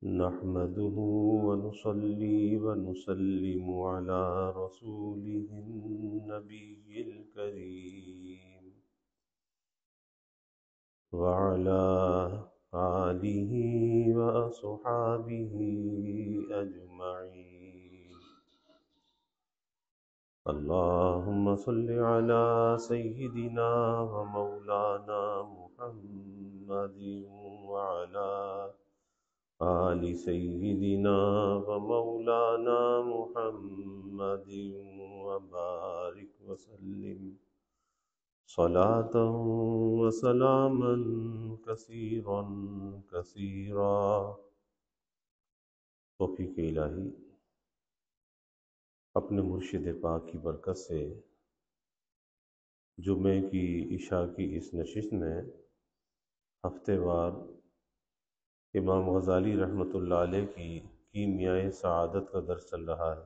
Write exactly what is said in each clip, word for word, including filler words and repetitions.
نحمده ونصلي ونسلم على رسوله النبي الكريم وعلى آله وأصحابه أجمعين. اللهم صل على سيدنا ومولانا محمد وعلى آل سيدنا ومولانا محمد وبارك وسلم صلاة وسلاما كثيرا كثيرا. توفیق الہی اپنے مرشد پاک کی برکت سے جمعے کی عشاء کی اس نشست میں ہفتے وار امام غزالی رحمۃ اللہ علیہ کی کیمیائے سعادت کا درس چل رہا ہے.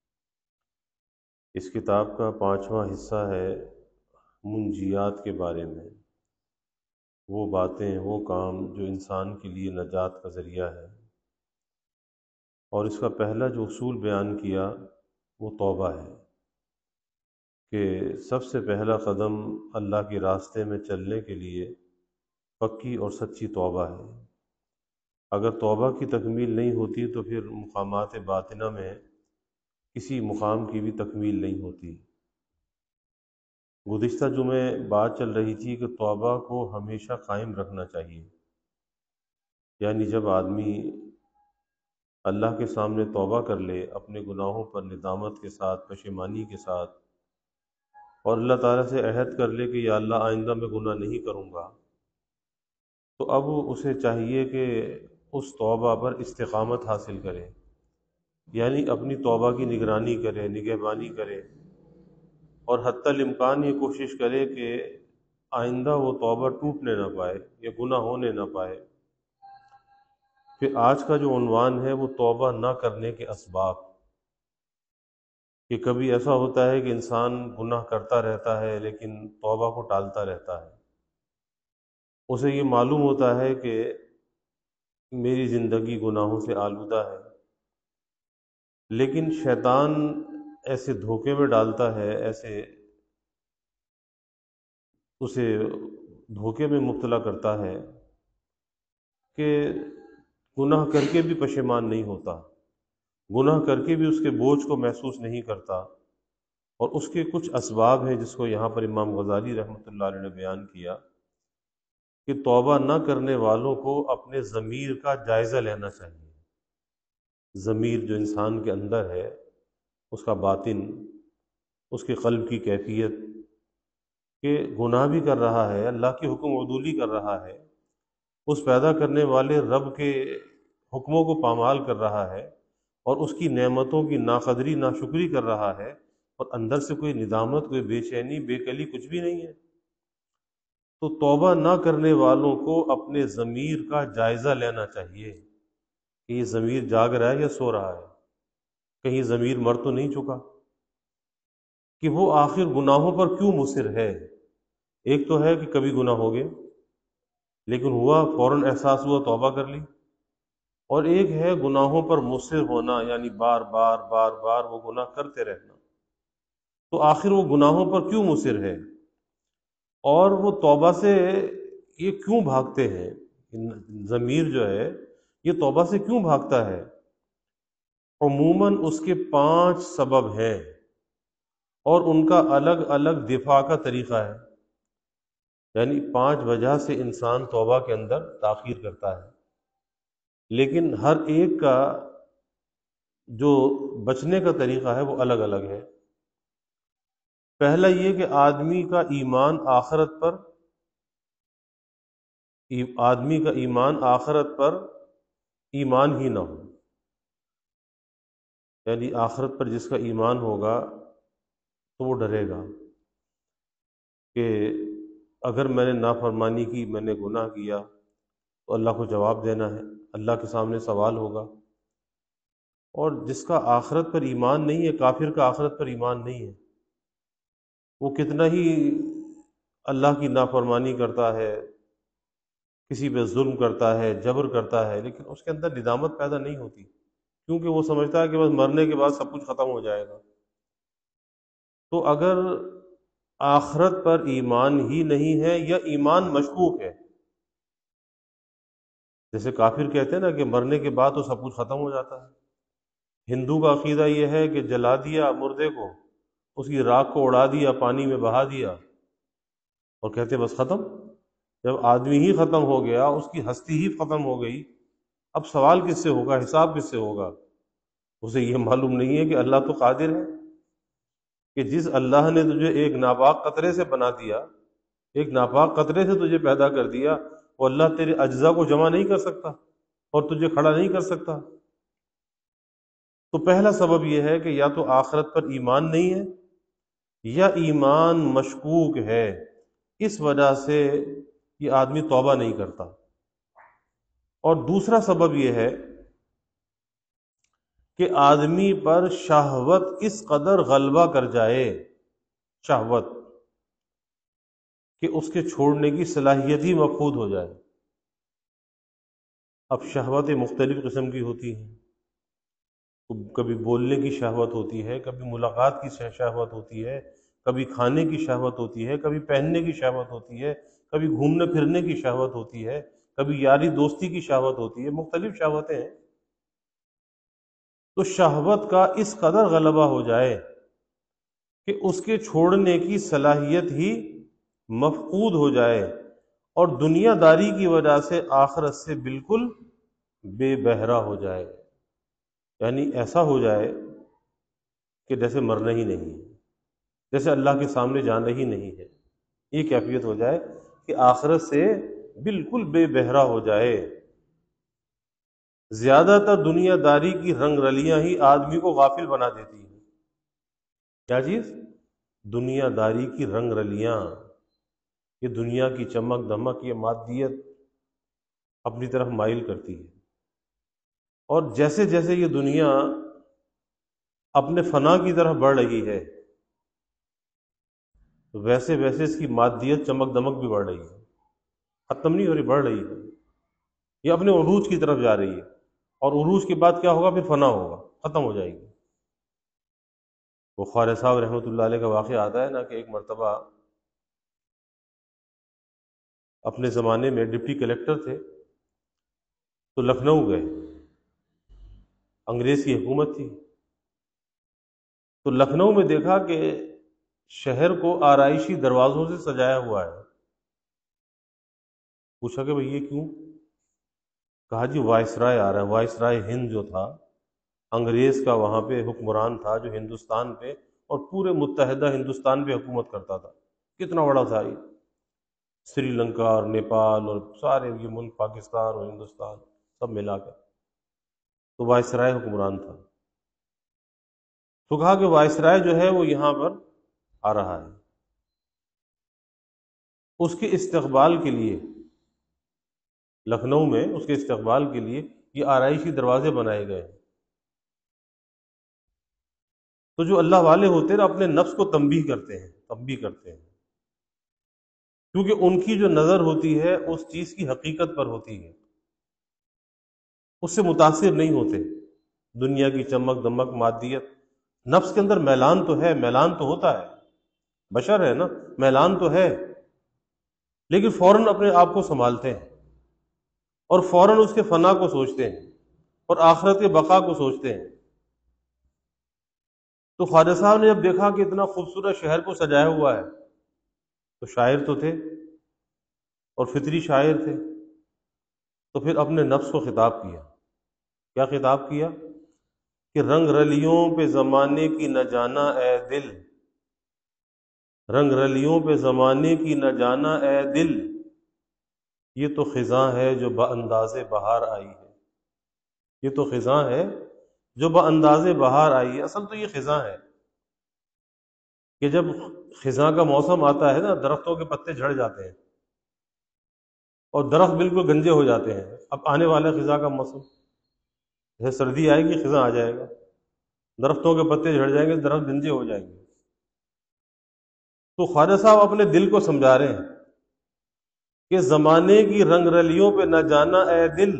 اس کتاب کا پانچواں حصہ ہے منجیات کے بارے میں، وہ باتیں وہ کام جو انسان کے لیے نجات کا ذریعہ ہے. اور اس کا پہلا جو اصول بیان کیا وہ توبہ ہے کہ سب سے پہلا قدم اللہ کے راستے میں چلنے کے لیے پکی اور سچی توبہ ہے. اگر توبہ کی تکمیل نہیں ہوتی تو پھر مقامات باطنہ میں کسی مقام کی بھی تکمیل نہیں ہوتی. گزشتہ جمعے بات چل رہی تھی کہ توبہ کو ہمیشہ قائم رکھنا چاہیے، یعنی جب آدمی اللہ کے سامنے توبہ کر لے اپنے گناہوں پر ندامت کے ساتھ، پشیمانی کے ساتھ، اور اللہ تعالیٰ سے عہد کر لے کہ یا اللہ آئندہ میں گناہ نہیں کروں گا، تو اب اسے چاہیے کہ اس توبہ پر استقامت حاصل کرے، یعنی اپنی توبہ کی نگرانی کرے، نگہبانی کرے، اور حتی الامکان یہ کوشش کرے کہ آئندہ وہ توبہ ٹوٹنے نہ پائے یا گناہ ہونے نہ پائے. پھر آج کا جو عنوان ہے وہ توبہ نہ کرنے کے اسباب، کہ کبھی ایسا ہوتا ہے کہ انسان گناہ کرتا رہتا ہے لیکن توبہ کو ٹالتا رہتا ہے. اسے یہ معلوم ہوتا ہے کہ میری زندگی گناہوں سے آلودہ ہے، لیکن شیطان ایسے دھوکے میں ڈالتا ہے، ایسے اسے دھوکے میں مبتلا کرتا ہے کہ گناہ کر کے بھی پشیمان نہیں ہوتا، گناہ کر کے بھی اس کے بوجھ کو محسوس نہیں کرتا. اور اس کے کچھ اسباب ہیں جس کو یہاں پر امام غزالی رحمۃ اللہ علیہ نے بیان کیا کہ توبہ نہ کرنے والوں کو اپنے ضمیر کا جائزہ لینا چاہیے. ضمیر جو انسان کے اندر ہے، اس کا باطن، اس کے قلب کی کیفیت، کہ گناہ بھی کر رہا ہے، اللہ کی حکم عدولی کر رہا ہے، اس پیدا کرنے والے رب کے حکموں کو پامال کر رہا ہے، اور اس کی نعمتوں کی ناقدری ناشکری کر رہا ہے، اور اندر سے کوئی ندامت، کوئی بے چینی، بے کلی کچھ بھی نہیں ہے. تو توبہ نہ کرنے والوں کو اپنے ضمیر کا جائزہ لینا چاہیے کہ یہ ضمیر جاگ رہا ہے یا سو رہا ہے، کہیں ضمیر مر تو نہیں چکا، کہ وہ آخر گناہوں پر کیوں مصر ہے. ایک تو ہے کہ کبھی گناہ ہو گیا لیکن ہوا فوراً احساس ہوا توبہ کر لی، اور ایک ہے گناہوں پر مصر ہونا، یعنی بار بار بار بار وہ گناہ کرتے رہنا. تو آخر وہ گناہوں پر کیوں مصر ہے، اور وہ توبہ سے یہ کیوں بھاگتے ہیں. ضمیر جو ہے یہ توبہ سے کیوں بھاگتا ہے؟ عموماً اس کے پانچ سبب ہیں، اور ان کا الگ الگ دفاع کا طریقہ ہے. یعنی پانچ وجہ سے انسان توبہ کے اندر تاخیر کرتا ہے، لیکن ہر ایک کا جو بچنے کا طریقہ ہے وہ الگ الگ ہے. پہلا یہ کہ آدمی کا ایمان آخرت پر آدمی کا ایمان آخرت پر ایمان ہی نہ ہو. یعنی آخرت پر جس کا ایمان ہوگا تو وہ ڈرے گا کہ اگر میں نے نافرمانی کی، میں نے گناہ کیا، تو اللہ کو جواب دینا ہے، اللہ کے سامنے سوال ہوگا. اور جس کا آخرت پر ایمان نہیں ہے، کافر کا آخرت پر ایمان نہیں ہے، وہ کتنا ہی اللہ کی نافرمانی کرتا ہے، کسی پہ ظلم کرتا ہے، جبر کرتا ہے، لیکن اس کے اندر ندامت پیدا نہیں ہوتی، کیونکہ وہ سمجھتا ہے کہ بس مرنے کے بعد سب کچھ ختم ہو جائے گا۔ تو اگر آخرت پر ایمان ہی نہیں ہے یا ایمان مشکوک ہے، جیسے کافر کہتے ہیں نا کہ مرنے کے بعد تو سب کچھ ختم ہو جاتا ہے، ہندو کا عقیدہ یہ ہے کہ جلا دیا مردے کو، اس کی راکھ کو اڑا دیا، پانی میں بہا دیا، اور کہتے ہیں بس ختم۔ جب آدمی ہی ختم ہو گیا، اس کی ہستی ہی ختم ہو گئی، اب سوال کس سے ہوگا، حساب کس سے ہوگا؟ اسے یہ معلوم نہیں ہے کہ اللہ تو قادر ہے، کہ جس اللہ نے تجھے ایک ناپاک قطرے سے بنا دیا، ایک ناپاک قطرے سے تجھے پیدا کر دیا، وہ اللہ تیرے اجزاء کو جمع نہیں کر سکتا اور تجھے کھڑا نہیں کر سکتا؟ تو پہلا سبب یہ ہے کہ یا تو آخرت پر ایمان نہیں ہے یا ایمان مشکوک ہے، اس وجہ سے یہ آدمی توبہ نہیں کرتا۔ اور دوسرا سبب یہ ہے کہ آدمی پر شہوت اس قدر غلبہ کر جائے، شہوت، کہ اس کے چھوڑنے کی صلاحیت ہی مفقود ہو جائے۔ اب شہوتیں مختلف قسم کی ہوتی ہیں، کبھی بولنے کی شہوت ہوتی ہے، کبھی ملاقات کی شہوت ہوتی ہے، کبھی کھانے کی شہوت ہوتی ہے، کبھی پہننے کی شہوت ہوتی ہے، کبھی گھومنے پھرنے کی شہوت ہوتی ہے، کبھی یاری دوستی کی شہوت ہوتی ہے، مختلف شہوتیں ہیں۔ تو شہوت کا اس قدر غلبہ ہو جائے کہ اس کے چھوڑنے کی صلاحیت ہی مفقود ہو جائے، اور دنیا داری کی وجہ سے آخرت سے بالکل بے بہرا ہو جائے، یعنی ایسا ہو جائے کہ جیسے مرنا ہی نہیں ہے، جیسے اللہ کے سامنے جانا ہی نہیں ہے۔ یہ کیفیت ہو جائے کہ آخرت سے بالکل بے بہرا ہو جائے۔ زیادہ تر دنیا داری کی رنگ رلیاں ہی آدمی کو غافل بنا دیتی ہیں۔ کیا چیز؟ دنیا داری کی رنگ رلیاں، یہ دنیا کی چمک دمک، یہ مادیت اپنی طرف مائل کرتی ہے، اور جیسے جیسے یہ دنیا اپنے فنا کی طرف بڑھ رہی ہے، ویسے ویسے اس کی مادیت چمک دمک بھی بڑھ رہی ہے، ختم نہیں ہو رہی، بڑھ رہی ہے، یہ اپنے عروج کی طرف جا رہی ہے، اور عروج کے بعد کیا ہوگا؟ پھر فنا ہوگا، ختم ہو جائے گی۔ بخاری صاحب رحمۃ اللہ علیہ کا واقعہ آتا ہے نا کہ ایک مرتبہ اپنے زمانے میں ڈپٹی کلیکٹر تھے، تو لکھنؤ گئے، انگریز کی حکومت تھی، تو لکھنؤ میں دیکھا کہ شہر کو آرائشی دروازوں سے سجایا ہوا ہے۔ پوچھا کہ بھئی یہ کیوں؟ کہا جی وائسرائے آ رہا ہے، وائسرائے ہند جو تھا، انگریز کا وہاں پہ حکمران تھا جو ہندوستان پہ اور پورے متحدہ ہندوستان پہ حکومت کرتا تھا۔ کتنا بڑا تھا یہ، سری لنکا اور نیپال اور سارے یہ ملک، پاکستان اور ہندوستان سب ملا کر، تو وائسرائے حکمران تھا۔ تو کہا کہ وائسرائے جو ہے وہ یہاں پر آ رہا ہے، اس کے استقبال کے لیے لکھنؤ میں اس کے استقبال کے لیے یہ آرائشی دروازے بنائے گئے ہیں۔ تو جو اللہ والے ہوتے ہیں نا، اپنے نفس کو تنبیہ کرتے ہیں، تنبیہ کرتے ہیں، کیونکہ ان کی جو نظر ہوتی ہے اس چیز کی حقیقت پر ہوتی ہے، اس سے متاثر نہیں ہوتے۔ دنیا کی چمک دمک، مادیت، نفس کے اندر میلان تو ہے، میلان تو ہوتا ہے، بشر ہے نا، میلان تو ہے، لیکن فوراً اپنے آپ کو سنبھالتے ہیں اور فوراً اس کے فنا کو سوچتے ہیں اور آخرت کے بقا کو سوچتے ہیں۔ تو خواجہ صاحب نے جب دیکھا کہ اتنا خوبصورت شہر کو سجایا ہوا ہے، تو شاعر تو تھے اور فطری شاعر تھے، تو پھر اپنے نفس کو خطاب کیا۔ کیا خطاب کیا؟ کہ رنگ رلیوں پہ زمانے کی نہ جانا اے دل، رنگ رلیوں پہ زمانے کی نہ جانا اے دل، یہ تو خزاں ہے جو بانداز بہار آئی ہے، یہ تو خزاں ہے جو بانداز بہار آئی ہے۔ اصل تو یہ خزاں ہے کہ جب خزاں کا موسم آتا ہے نا، درختوں کے پتے جھڑ جاتے ہیں اور درخت بالکل گنجے ہو جاتے ہیں۔ اب آنے والا خزاں کا موسم، جیسے سردی آئے گی خزاں آ جائے گا، درختوں کے پتے جھڑ جائیں گے، درخت گنجے ہو جائیں گے۔ تو خواجہ صاحب اپنے دل کو سمجھا رہے ہیں کہ زمانے کی رنگ رلیوں پہ نہ جانا اے دل،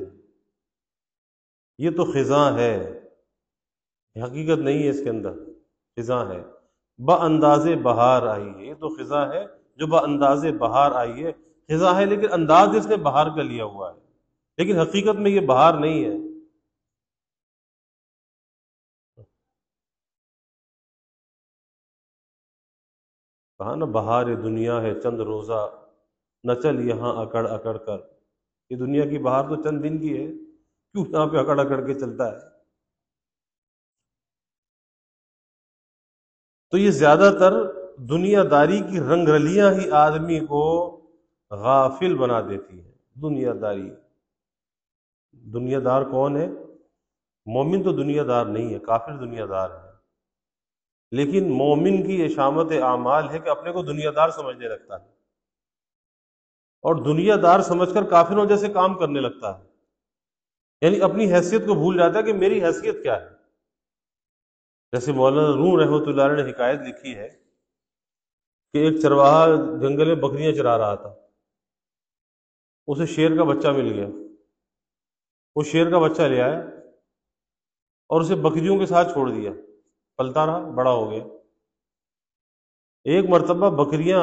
یہ تو خزاں ہے، حقیقت نہیں ہے اس کے اندر، خزاں ہے، با انداز بہار آئی ہے، یہ تو خزاں ہے جو با انداز بہار آئی ہے، خزاں ہے لیکن انداز اس نے بہار کا لیا ہوا ہے، لیکن حقیقت میں یہ بہار نہیں ہے۔ کہا نا بہار دنیا ہے چند روزہ، نہ چل یہاں اکڑ اکڑ کر، یہ دنیا کی بہار تو چند دن کی ہے، کیوں یہاں پہ اکڑ اکڑ کے چلتا ہے؟ تو یہ زیادہ تر دنیا داری کی رنگ رلیاں ہی آدمی کو غافل بنا دیتی ہیں۔ دنیا داری، دنیا دار کون ہے؟ مومن تو دنیا دار نہیں ہے، کافر دنیا دار ہے، لیکن مومن کی یہ شامت اعمال ہے کہ اپنے کو دنیا دار سمجھنے لگتا ہے، اور دنیا دار سمجھ کر کافروں جیسے کام کرنے لگتا ہے، یعنی اپنی حیثیت کو بھول جاتا ہے کہ میری حیثیت کیا ہے۔ جیسے مولانا روم رحمۃ اللہ علیہ نے حکایت لکھی ہے کہ ایک چرواہا جنگل میں بکریاں چرا رہا تھا، اسے شیر کا بچہ مل گیا، وہ شیر کا بچہ لے آیا اور اسے بکریوں کے ساتھ چھوڑ دیا، پلتا رہا، بڑا ہو گیا۔ ایک مرتبہ بکریاں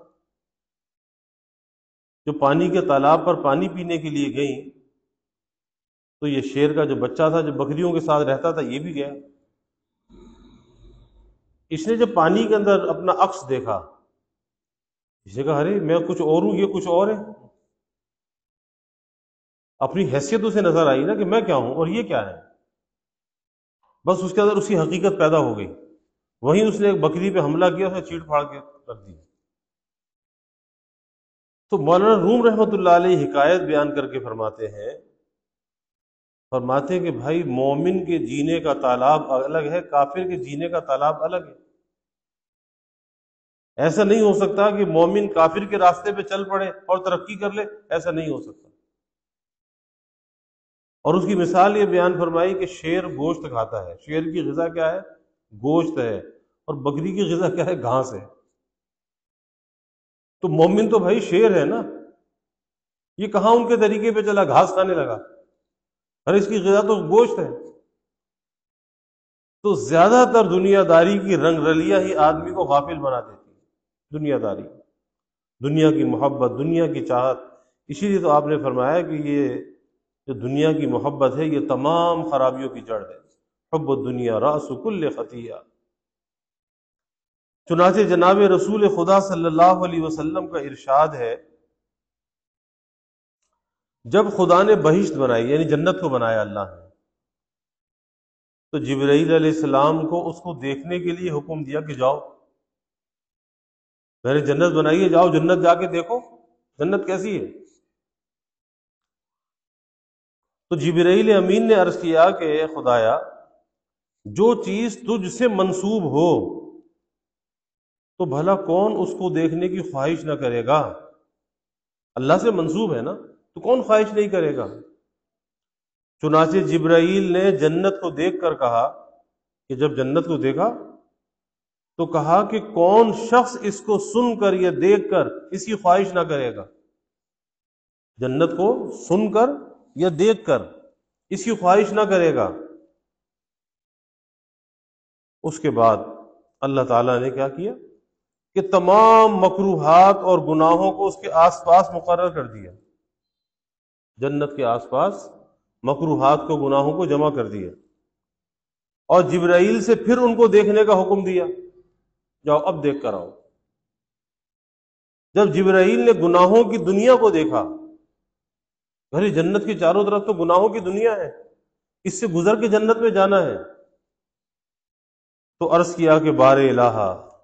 جو پانی کے تالاب پر پانی پینے کے لیے گئیں تو یہ شیر کا جو بچہ تھا جو بکریوں کے ساتھ رہتا تھا یہ بھی گیا۔ اس نے جب پانی کے اندر اپنا عکس دیکھا، اس نے کہا ارے میں کچھ اور ہوں، یہ کچھ اور ہے، اپنی حیثیت اسے نظر آئی نا کہ میں کیا ہوں اور یہ کیا ہے، بس اس کے اندر اسی حقیقت پیدا ہو گئی، وہیں اس نے ایک بکری پہ حملہ کیا، اسے چیڑ پھاڑ کے رکھ دی۔ تو مولانا روم رحمۃ اللہ علیہ حکایت بیان کر کے فرماتے ہیں فرماتے ہیں کہ بھائی مومن کے جینے کا تالاب الگ ہے، کافر کے جینے کا تالاب الگ ہے۔ ایسا نہیں ہو سکتا کہ مومن کافر کے راستے پہ چل پڑے اور ترقی کر لے، ایسا نہیں ہو سکتا۔ اور اس کی مثال یہ بیان فرمائی کہ شیر گوشت کھاتا ہے، شیر کی غذا کیا ہے؟ گوشت ہے، اور بکری کی غذا کیا ہے؟ گھاس ہے۔ تو مومن تو بھائی شیر ہے نا، یہ کہاں ان کے طریقے پہ چلا گھاس کھانے لگا، اور اس کی غذا تو گوشت ہے۔ تو زیادہ تر دنیا داری کی رنگ رلیاں ہی آدمی کو غافل بنا دیتی ہے، دنیا داری، دنیا کی محبت، دنیا کی چاہت۔ اسی لیے تو آپ نے فرمایا کہ یہ جو دنیا کی محبت ہے یہ تمام خرابیوں کی جڑ ہے، حب الدنیا رأس کل خطیہ۔ چنانچہ جناب رسول خدا صلی اللہ علیہ وسلم کا ارشاد ہے، جب خدا نے بہشت بنائی یعنی جنت کو بنایا اللہ نے، تو جبرائیل علیہ السلام کو اس کو دیکھنے کے لیے حکم دیا کہ جاؤ، میں نے جنت بنائی ہے، جاؤ جنت جا کے دیکھو جنت کیسی ہے۔ تو جبرائیل امین نے عرض کیا کہ خدایا جو چیز تجھ سے منسوب ہو تو بھلا کون اس کو دیکھنے کی خواہش نہ کرے گا؟ اللہ سے منسوب ہے نا، تو کون خواہش نہیں کرے گا؟ چنانچہ جبرائیل نے جنت کو دیکھ کر کہا کہ جب جنت کو دیکھا تو کہا کہ کون شخص اس کو سن کر یا دیکھ کر اس کی خواہش نہ کرے گا؟ جنت کو سن کر یا دیکھ کر اس کی خواہش نہ کرے گا۔ اس کے بعد اللہ تعالیٰ نے کیا کیا کہ تمام مکروہات اور گناہوں کو اس کے آس پاس مقرر کر دیا، جنت کے آس پاس مکروہات کو، گناہوں کو جمع کر دیا، اور جبرائیل سے پھر ان کو دیکھنے کا حکم دیا، جاؤ اب دیکھ کر آؤ۔ جب جبرائیل نے گناہوں کی دنیا کو دیکھا، بھری جنت کی چاروں طرف تو گناہوں کی دنیا ہے، اس سے گزر کے جنت میں جانا ہے، تو عرض کیا کہ بار الہ،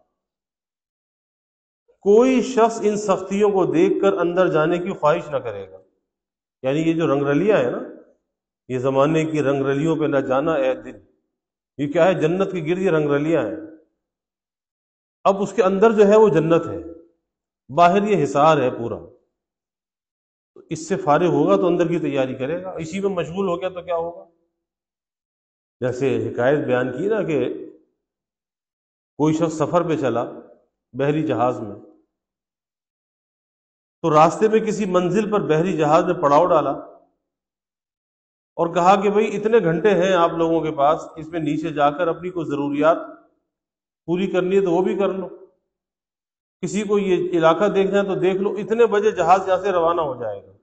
کوئی شخص ان سختیوں کو دیکھ کر اندر جانے کی خواہش نہ کرے گا۔ یعنی یہ جو رنگ رلیاں ہیں نا، یہ زمانے کی رنگ رلیوں پہ نہ جانا اے دل، یہ کیا ہے؟ جنت کی گرد یہ رنگ رلیاں ہیں۔ اب اس کے اندر جو ہے وہ جنت ہے، باہر یہ حصار ہے پورا، تو اس سے فارغ ہوگا تو اندر کی تیاری کرے گا، اسی میں مشغول ہو گیا تو کیا ہوگا؟ جیسے حکایت بیان کی نا کہ کوئی شخص سفر پہ چلا بحری جہاز میں، تو راستے میں کسی منزل پر بحری جہاز نے پڑاؤ ڈالا اور کہا کہ بھئی اتنے گھنٹے ہیں آپ لوگوں کے پاس، اس میں نیچے جا کر اپنی کوئی ضروریات پوری کرنی ہے تو وہ بھی کر لو، کسی کو یہ علاقہ دیکھنا ہے تو دیکھ لو، اتنے بجے جہاز یہاں سے روانہ ہو جائے گا۔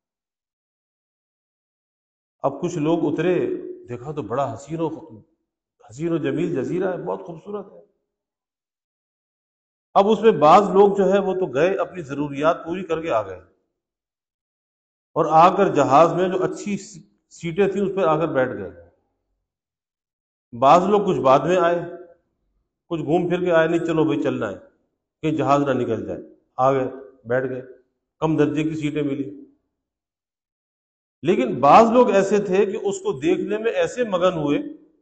اب کچھ لوگ اترے، دیکھا تو بڑا حسین و حسین و جمیل جزیرہ ہے، بہت خوبصورت ہے۔ اب اس میں بعض لوگ جو ہے وہ تو گئے، اپنی ضروریات پوری کر کے آ گئے، اور آ کر جہاز میں جو اچھی سیٹیں تھیں اس پہ آ کر بیٹھ گئے۔ بعض لوگ کچھ بعد میں آئے، کچھ گھوم پھر کے آئے، نہیں چلو بھائی چلنا ہے کہ جہاز نہ نکل جائے، آ گئے بیٹھ گئے، کم درجے کی سیٹیں ملی۔ لیکن بعض لوگ ایسے تھے کہ اس کو دیکھنے میں ایسے مگن ہوئے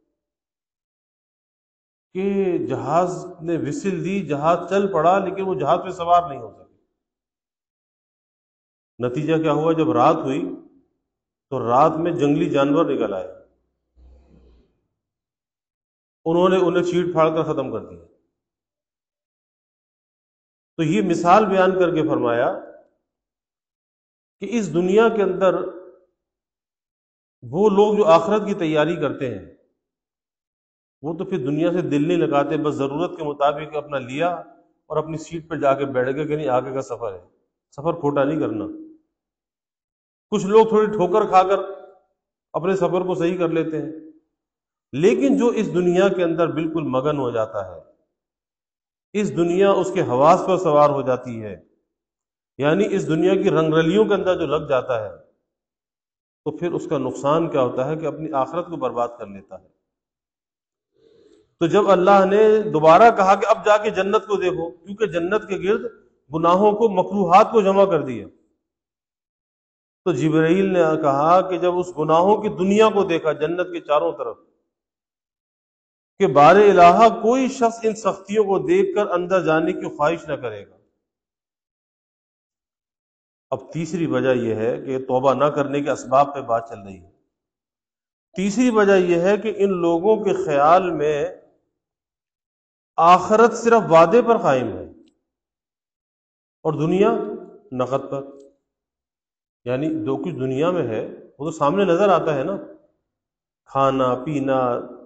کہ جہاز نے وسل دی، جہاز چل پڑا، لیکن وہ جہاز پہ سوار نہیں ہو سکے۔ نتیجہ کیا ہوا؟ جب رات ہوئی تو رات میں جنگلی جانور نکل آئے، انہوں نے انہیں چیڑ پھاڑ کر ختم کر دیا۔ تو یہ مثال بیان کر کے فرمایا کہ اس دنیا کے اندر وہ لوگ جو آخرت کی تیاری کرتے ہیں وہ تو پھر دنیا سے دل نہیں لگاتے، بس ضرورت کے مطابق اپنا لیا اور اپنی سیٹ پہ جا کے بیٹھ گئے کہ نہیں آگے کا سفر ہے، سفر کھوٹا نہیں کرنا۔ کچھ لوگ تھوڑی ٹھوکر کھا کر اپنے سفر کو صحیح کر لیتے ہیں، لیکن جو اس دنیا کے اندر بالکل مگن ہو جاتا ہے، اس دنیا اس کے حواس پر سوار ہو جاتی ہے، یعنی اس دنیا کی رنگ رلیوں کے اندر جو لگ جاتا ہے، تو پھر اس کا نقصان کیا ہوتا ہے کہ اپنی آخرت کو برباد کر لیتا ہے۔ تو جب اللہ نے دوبارہ کہا کہ اب جا کے جنت کو دیکھو، کیونکہ جنت کے گرد گناہوں کو، مکروہات کو جمع کر دیا، تو جبرائیل نے کہا کہ جب اس گناہوں کی دنیا کو دیکھا جنت کے چاروں طرف، کہ بار الہ کوئی شخص ان سختیوں کو دیکھ کر اندر جانے کی خواہش نہ کرے گا۔ اب تیسری وجہ یہ ہے کہ توبہ نہ کرنے کے اسباب پہ بات چل رہی ہے۔ تیسری وجہ یہ ہے کہ ان لوگوں کے خیال میں آخرت صرف وعدے پر قائم ہے اور دنیا نقد پر، یعنی جو کچھ دنیا میں ہے وہ تو سامنے نظر آتا ہے نا، کھانا پینا،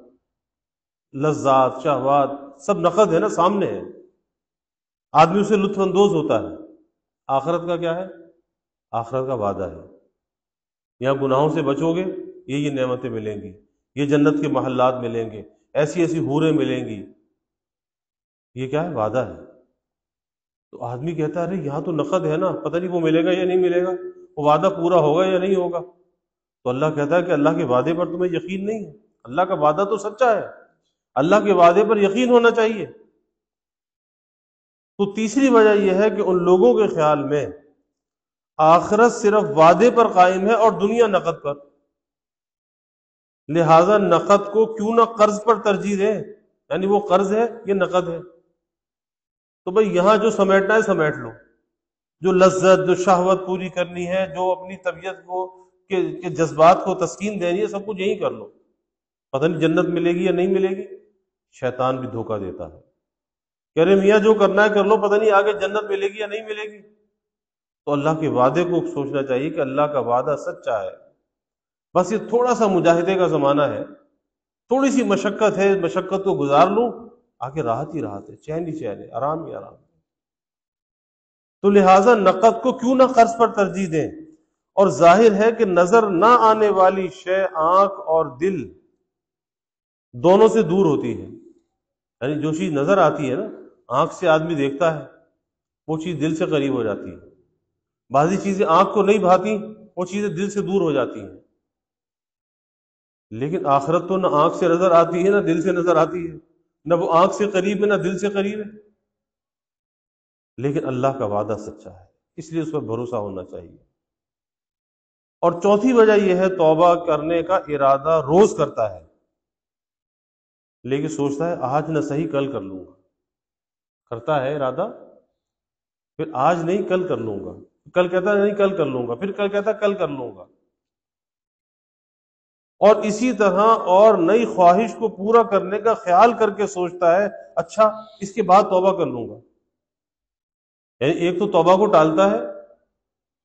لذات، شہوات، سب نقد ہے نا، سامنے ہے، آدمی اسے لطف اندوز ہوتا ہے۔ آخرت کا کیا ہے؟ آخرت کا وعدہ ہے، یہاں گناہوں سے بچو گے یہ یہ نعمتیں ملیں گی، یہ جنت کے محلات ملیں گے، ایسی ایسی حوریں ملیں گی، یہ کیا ہے؟ وعدہ ہے۔ تو آدمی کہتا ہے ارے یہاں تو نقد ہے نا، پتہ نہیں وہ ملے گا یا نہیں ملے گا، وہ وعدہ پورا ہوگا یا نہیں ہوگا۔ تو اللہ کہتا ہے کہ اللہ کے وعدے پر تمہیں یقین نہیں ہے، اللہ کا وعدہ تو سچا ہے، اللہ کے وعدے پر یقین ہونا چاہیے۔ تو تیسری وجہ یہ ہے کہ ان لوگوں کے خیال میں آخرت صرف وعدے پر قائم ہے اور دنیا نقد پر، لہذا نقد کو کیوں نہ قرض پر ترجیح دیں، یعنی وہ قرض ہے یہ نقد ہے، تو بھئی یہاں جو سمیٹنا ہے سمیٹ لو، جو لذت، جو شہوت پوری کرنی ہے، جو اپنی طبیعت کو کے جذبات کو تسکین دینی ہے، سب کچھ یہی کر لو، پتہ نہیں جنت ملے گی یا نہیں ملے گی۔ شیطان بھی دھوکہ دیتا ہے، کہہ رہے میاں جو کرنا ہے کر لو، پتہ نہیں آگے جنت ملے گی یا نہیں ملے گی۔ تو اللہ کے وعدے کو سوچنا چاہیے کہ اللہ کا وعدہ سچا ہے، بس یہ تھوڑا سا مجاہدے کا زمانہ ہے، تھوڑی سی مشقت ہے، مشقت کو گزار لوں، آگے راحت ہی راحت ہے، چین ہی چین ہے، آرام ہی آرام ہے۔ تو لہٰذا نقد کو کیوں نہ قرض پر ترجیح دیں، اور ظاہر ہے کہ نظر نہ آنے والی شے آنکھ اور دل دونوں سے دور ہوتی ہے، یعنی جو چیز نظر آتی ہے نا، آنکھ سے آدمی دیکھتا ہے، وہ چیز دل سے قریب ہو جاتی ہے، بعضی چیزیں آنکھ کو نہیں بھاتی، وہ چیزیں دل سے دور ہو جاتی ہیں۔ لیکن آخرت تو نہ آنکھ سے نظر آتی ہے نہ دل سے نظر آتی ہے، نہ وہ آنکھ سے قریب ہے نہ دل سے قریب ہے، لیکن اللہ کا وعدہ سچا ہے، اس لیے اس پر بھروسہ ہونا چاہیے۔ اور چوتھی وجہ یہ ہے توبہ کرنے کا ارادہ روز کرتا ہے، لیکن سوچتا ہے آج نہ صحیح کل کر لوں گا، کرتا ہے ارادہ، پھر آج نہیں کل کر لوں گا، کل کہتا ہے نہیں کل کر لوں گا، پھر کل کہتا ہے کل کر لوں گا، اور اسی طرح اور نئی خواہش کو پورا کرنے کا خیال کر کے سوچتا ہے اچھا اس کے بعد توبہ کر لوں گا، یعنی ایک تو توبہ کو ٹالتا ہے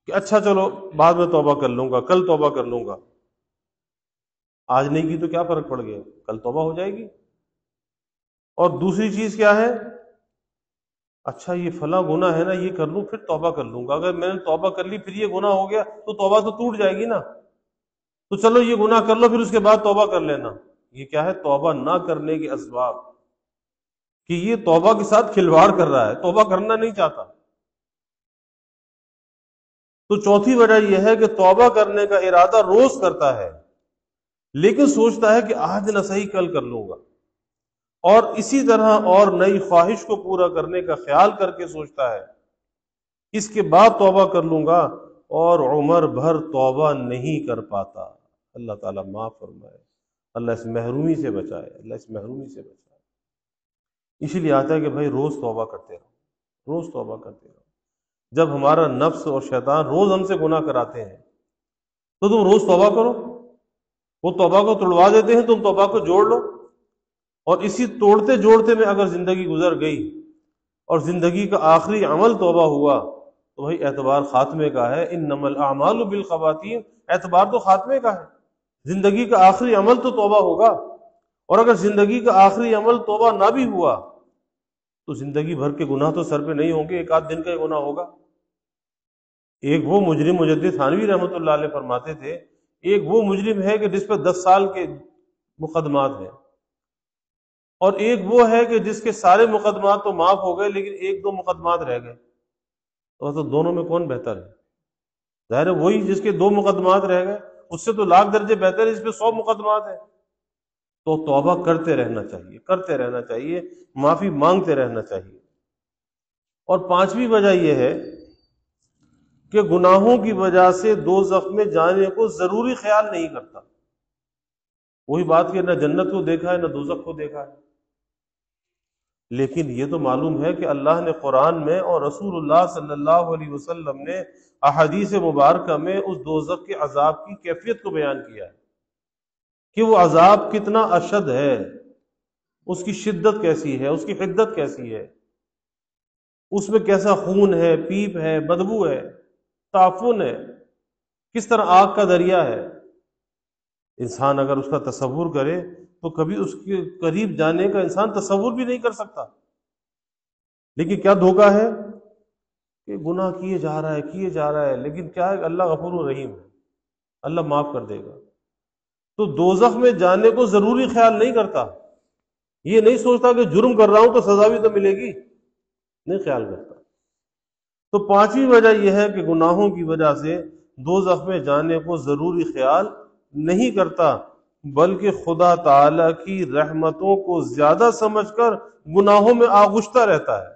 کہ اچھا چلو بعد میں توبہ کر لوں گا، کل توبہ کر لوں گا. آج نہیں کی تو کیا فرق پڑ گیا، کل توبہ ہو جائے گی. اور دوسری چیز کیا ہے، اچھا یہ فلاں گناہ ہے نا، یہ کر لوں پھر توبہ کر لوں گا. اگر میں نے توبہ کر لی پھر یہ گناہ ہو گیا تو توبہ تو ٹوٹ جائے گی نا. تو چلو یہ گناہ کر لو پھر اس کے بعد توبہ کر لینا. یہ کیا ہے، توبہ نہ کرنے کے اسباب، کہ یہ توبہ کے ساتھ کھلواڑ کر رہا ہے، توبہ کرنا نہیں چاہتا. تو چوتھی وجہ یہ ہے کہ توبہ کرنے کا ارادہ روز کرتا ہے لیکن سوچتا ہے کہ آج نہ صحیح کل کر لوں گا، اور اسی طرح اور نئی خواہش کو پورا کرنے کا خیال کر کے سوچتا ہے اس کے بعد توبہ کر لوں گا، اور عمر بھر توبہ نہیں کر پاتا. اللہ تعالیٰ معاف فرمائے، اللہ اس محرومی سے بچائے، اللہ اس محرومی سے بچائے. اسی لیے آتا ہے کہ بھائی روز توبہ کرتے رہو، روز توبہ کرتے رہو. جب ہمارا نفس اور شیطان روز ہم سے گناہ کراتے ہیں تو تم روز توبہ کرو. وہ توبہ کو توڑوا دیتے ہیں، تم توبہ کو جوڑ لو. اور اسی توڑتے جوڑتے میں اگر زندگی گزر گئی اور زندگی کا آخری عمل توبہ ہوا تو بھائی اعتبار خاتمے کا ہے. انما الاعمال بالخواتیم، اعتبار تو خاتمے کا ہے. زندگی کا آخری عمل تو توبہ ہوگا، اور اگر زندگی کا آخری عمل توبہ نہ بھی ہوا تو زندگی بھر کے گناہ تو سر پہ نہیں ہوں گے، ایک آدھ دن کا ہی گناہ ہوگا. ایک وہ مجرم، مجدد تھانوی رحمۃ اللہ علیہ فرماتے تھے، ایک وہ مجرم ہے کہ جس پہ دس سال کے مقدمات ہیں، اور ایک وہ ہے کہ جس کے سارے مقدمات تو معاف ہو گئے لیکن ایک دو مقدمات رہ گئے. تو دونوں میں کون بہتر ہے؟ ظاہر ہے وہی جس کے دو مقدمات رہ گئے، اس سے تو لاکھ درجے بہتر ہے جس پہ سو مقدمات ہیں. تو توبہ کرتے رہنا چاہیے، کرتے رہنا چاہیے، معافی مانگتے رہنا چاہیے. اور پانچویں وجہ یہ ہے کہ گناہوں کی وجہ سے دوزخ میں جانے کو ضروری خیال نہیں کرتا. وہی بات کہ نہ جنت کو دیکھا ہے نہ دوزخ کو دیکھا ہے، لیکن یہ تو معلوم ہے کہ اللہ نے قرآن میں اور رسول اللہ صلی اللہ علیہ وسلم نے احادیث مبارکہ میں اس دوزخ کے عذاب کی کیفیت کو بیان کیا ہے کہ وہ عذاب کتنا اشد ہے، اس کی شدت کیسی ہے، اس کی حدت کیسی ہے، اس میں کیسا خون ہے، پیپ ہے، بدبو ہے، تعفن ہے، کس طرح آگ کا دریا ہے. انسان اگر اس کا تصور کرے تو کبھی اس کے قریب جانے کا انسان تصور بھی نہیں کر سکتا. لیکن کیا دھوکہ ہے کہ گناہ کیے جا رہا ہے کیے جا رہا ہے لیکن کیا ہے، اللہ غفور الرحیم ہے، اللہ معاف کر دے گا. تو دوزخ میں جانے کو ضروری خیال نہیں کرتا، یہ نہیں سوچتا کہ جرم کر رہا ہوں تو سزا بھی تو ملے گی، نہیں خیال کرتا. تو پانچویں وجہ یہ ہے کہ گناہوں کی وجہ سے دوزخ میں جانے کو ضروری خیال نہیں کرتا، بلکہ خدا تعالی کی رحمتوں کو زیادہ سمجھ کر گناہوں میں آغشتہ رہتا ہے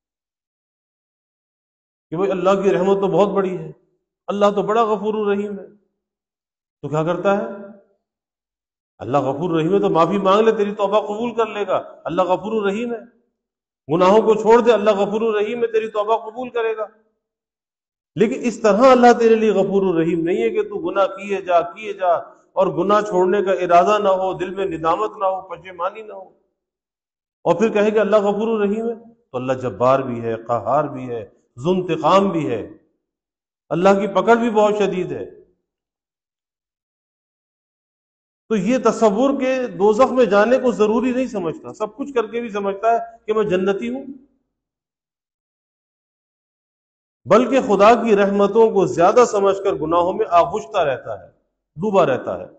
کہ بھئی اللہ کی رحمت تو بہت بڑی ہے، اللہ تو بڑا غفور الرحیم ہے. تو کیا کرتا ہے، اللہ غفور الرحیم ہے تو معافی مانگ لے، تیری توبہ قبول کر لے گا، اللہ غفور الرحیم ہے. گناہوں کو چھوڑ دے، اللہ غفور الرحیم ہے، تیری توبہ قبول کرے گا. لیکن اس طرح اللہ تیرے لیے غفور الرحیم نہیں ہے کہ تو گناہ کیے جا کیے جا اور گناہ چھوڑنے کا ارادہ نہ ہو، دل میں ندامت نہ ہو، پشیمانی نہ ہو، اور پھر کہے کہ اللہ غفور الرحیم ہے. تو اللہ جبار بھی ہے، قہار بھی ہے، ذو انتقام بھی ہے، اللہ کی پکڑ بھی بہت شدید ہے. تو یہ تصور کے دوزخ میں جانے کو ضروری نہیں سمجھتا، سب کچھ کر کے بھی سمجھتا ہے کہ میں جنتی ہوں، بلکہ خدا کی رحمتوں کو زیادہ سمجھ کر گناہوں میں آغشتہ رہتا ہے، ڈوبا رہتا ہے.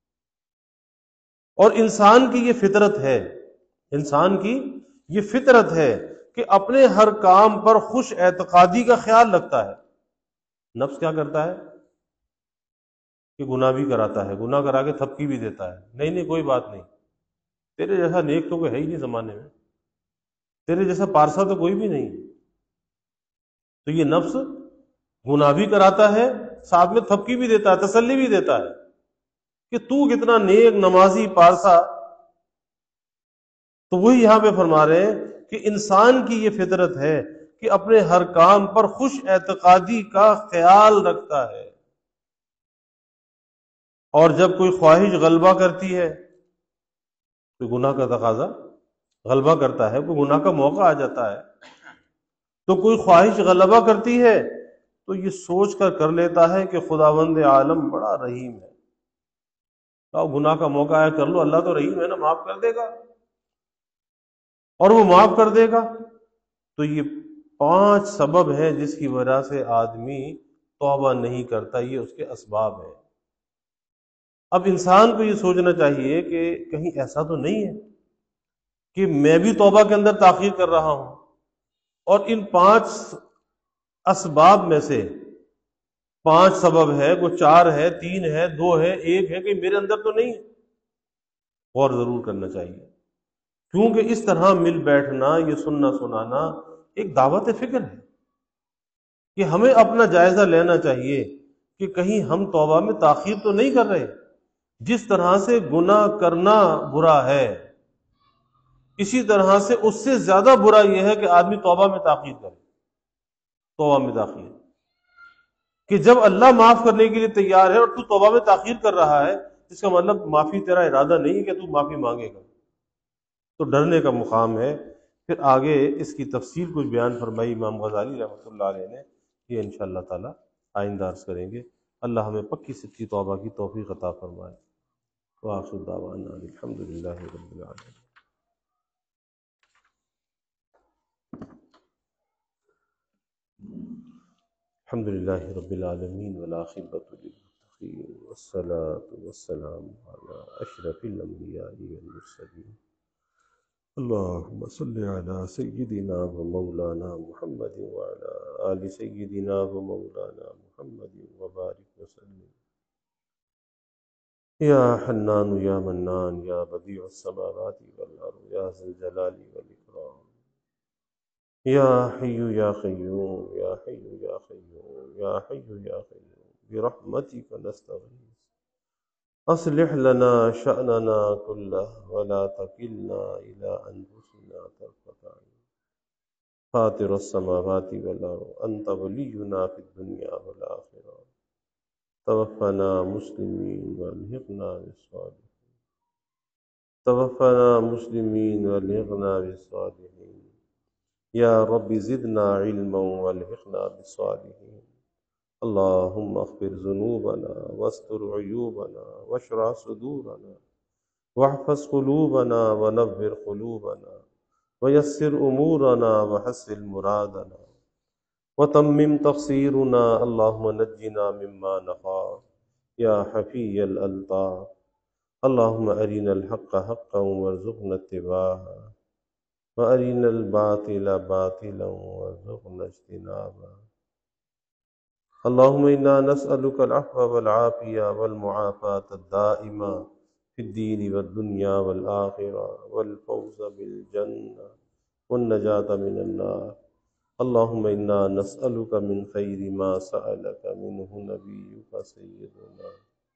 اور انسان کی یہ فطرت ہے، انسان کی یہ فطرت ہے کہ اپنے ہر کام پر خوش اعتقادی کا خیال رکھتا ہے. نفس کیا کرتا ہے کہ گناہ بھی کراتا ہے، گناہ کرا کے تھپکی بھی دیتا ہے، نہیں نہیں کوئی بات نہیں، تیرے جیسا نیک تو کوئی ہے ہی نہیں زمانے میں، تیرے جیسا پارسا تو کوئی بھی نہیں. تو یہ نفس گناہ بھی کراتا ہے، ساتھ میں تھپکی بھی دیتا ہے، تسلی بھی دیتا ہے کہ تو کتنا نیک، نمازی، پارسا. تو وہی یہاں پہ فرما رہے ہیں کہ انسان کی یہ فطرت ہے کہ اپنے ہر کام پر خوش اعتقادی کا خیال رکھتا ہے، اور جب کوئی خواہش غلبہ کرتی ہے، کوئی گناہ کا تقاضا غلبہ کرتا ہے، کوئی گناہ کا موقع آ جاتا ہے، تو کوئی خواہش غلبہ کرتی ہے تو یہ سوچ کر کر لیتا ہے کہ خداوند عالم بڑا رحیم ہے، لاؤ گناہ کا موقع آیا کر لو، اللہ تو رحیم ہے نا، معاف کر دے گا، اور وہ معاف کر دے گا۔ تو یہ پانچ سبب ہیں جس کی وجہ سے آدمی توبہ نہیں کرتا، یہ اس کے اسباب ہیں۔ اب انسان کو یہ سوچنا چاہیے کہ کہیں ایسا تو نہیں ہے کہ میں بھی توبہ کے اندر تاخیر کر رہا ہوں، اور ان پانچ اسباب میں سے پانچ سبب ہے، وہ چار ہے، تین ہے، دو ہے، ایک ہے، کہ میرے اندر تو نہیں ہے۔ غور ضرور کرنا چاہیے، کیونکہ اس طرح مل بیٹھنا، یہ سننا سنانا ایک دعوت فکر ہے کہ ہمیں اپنا جائزہ لینا چاہیے کہ کہیں ہم توبہ میں تاخیر تو نہیں کر رہے۔ جس طرح سے گناہ کرنا برا ہے، اسی طرح سے اس سے زیادہ برا یہ ہے کہ آدمی توبہ میں تاخیر کرے۔ توبہ میں تاخیر کہ جب اللہ معاف کرنے کے لیے تیار ہے اور تو توبہ میں تاخیر کر رہا ہے، اس کا مطلب معافی تیرا ارادہ نہیں ہے کہ تو معافی مانگے گا، تو ڈرنے کا مقام ہے۔ پھر آگے اس کی تفصیل کچھ بیان فرمائی امام غزالی رحمۃ اللہ علیہ نے، یہ انشاءاللہ تعالی آئندہ عرض کریں گے۔ اللہ ہمیں پکی سچی توبہ کی توفیق عطا فرمائے۔ وآخر دعوانا الحمد للہ رب العالمین۔ الحمد للہ رب العالمین والعاقبۃ للمتقین والصلاة والسلام علی اشرف الانبیاء والمرسلین۔ اللہم صل علی سیدنا و مولانا محمد وعلی آل سیدنا و مولانا محمد وبارک وسلم۔ یا حنان یا منان یا بدیع السماوات والارض یا ذا الجلال والاکرام، یا حی یا قیوم یا حی یا قیوم یا حی یا قیوم برحمتک نستغیث اصلح لنا شأننا كله ولا تکلنا الى انفسنا طرفة عین، فاطر السماوات والارض انت ولینا فی الدنیا والآخرہ، توفنا مسلمین والحقنا بالصالحین، توفنا مسلمین والحقنا بالصالحین، یا رب زدنا علما والحقنا بالصالحین۔ اللہم اغفر ذنوبنا واستر عیوبنا واشرح صدورنا واحفظ قلوبنا ونور قلوبنا ويسر امورنا وحسن مرادنا وتمم تقصيرنا، اللهم نجنا مما نخاف یا حفی الالطاف، اللهم ارنا الحق حقا وارزقنا اتباعه وارنا الباطل باطلا وارزقنا اجتنابه۔ اللهم انا نسألك العفو والعافية والمعافاة الدائمة في الدين والدنيا والآخرة والفوز بالجنة والنجاة من النار۔ اللهم انا نسألك من خير ما سألك منه نبيك سيدنا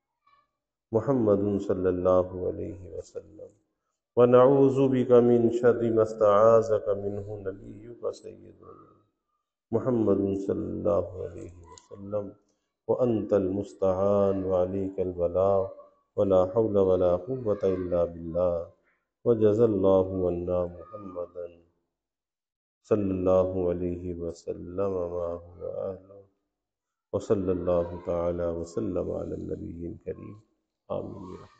محمد صلى الله عليه وسلم، ونعوذ بك من شر ما استعاذك منه نبيك سيدنا محمد صلى الله عليه وسلم، وأنت المستعان وعليك البلاغ ولا حول ولا قوة إلا بالله، وجزى الله عنا محمدا صلى الله عليه وسلم ما هو أهله، وصلى الله تعالى وسلم على النبي الكريم، آمين۔